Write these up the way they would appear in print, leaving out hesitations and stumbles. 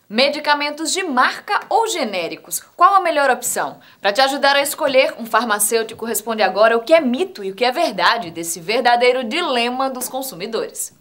Medicamentos de marca ou genéricos? Qual a melhor opção? Para te ajudar a escolher, um farmacêutico responde agora o que é mito e o que é verdade desse verdadeiro dilema dos consumidores.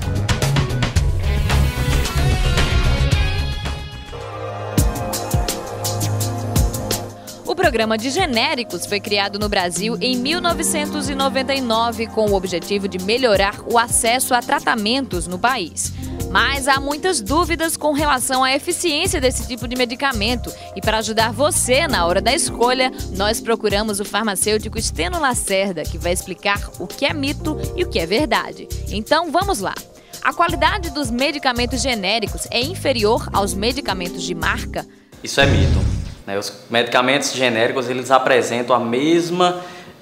O programa de genéricos foi criado no Brasil em 1999 com o objetivo de melhorar o acesso a tratamentos no país. Mas há muitas dúvidas com relação à eficiência desse tipo de medicamento e para ajudar você na hora da escolha, nós procuramos o farmacêutico Steno Lacerda, que vai explicar o que é mito e o que é verdade. Então vamos lá! A qualidade dos medicamentos genéricos é inferior aos medicamentos de marca? Isso é mito. Os medicamentos genéricos eles apresentam a mesma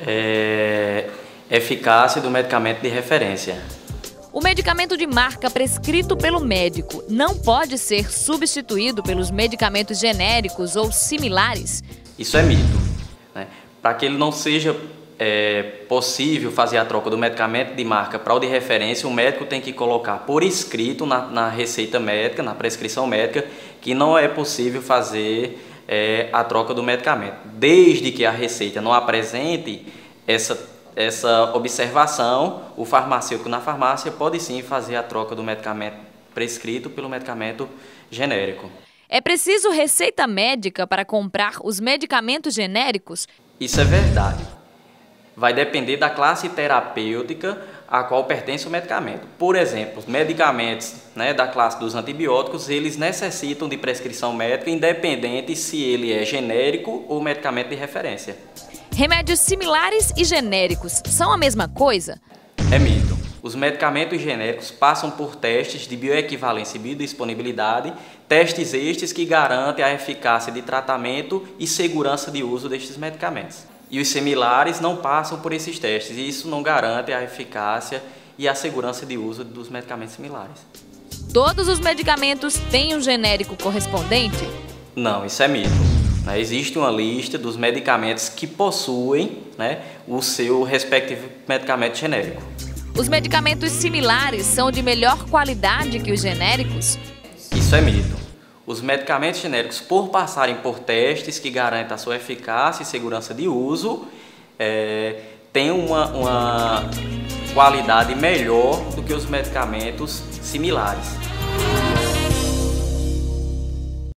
eficácia do medicamento de referência. O medicamento de marca prescrito pelo médico não pode ser substituído pelos medicamentos genéricos ou similares? Isso é mito. Para que ele não seja possível fazer a troca do medicamento de marca para o de referência, o médico tem que colocar por escrito na receita médica, na prescrição médica, que não é possível fazer a troca do medicamento. Desde que a receita não apresente essa observação, o farmacêutico na farmácia pode sim fazer a troca do medicamento prescrito pelo medicamento genérico. É preciso receita médica para comprar os medicamentos genéricos? Isso é verdade. Vai depender da classe terapêutica a qual pertence o medicamento. Por exemplo, os medicamentos da classe dos antibióticos, eles necessitam de prescrição médica independente se ele é genérico ou medicamento de referência. Remédios similares e genéricos são a mesma coisa? É mito. Os medicamentos genéricos passam por testes de bioequivalência e biodisponibilidade, testes estes que garantem a eficácia de tratamento e segurança de uso destes medicamentos. E os similares não passam por esses testes, e isso não garante a eficácia e a segurança de uso dos medicamentos similares. Todos os medicamentos têm um genérico correspondente? Não, isso é mito. Existe uma lista dos medicamentos que possuem o seu respectivo medicamento genérico. Os medicamentos similares são de melhor qualidade que os genéricos? Isso é mito. Os medicamentos genéricos, por passarem por testes que garantem a sua eficácia e segurança de uso, têm uma qualidade melhor do que os medicamentos similares.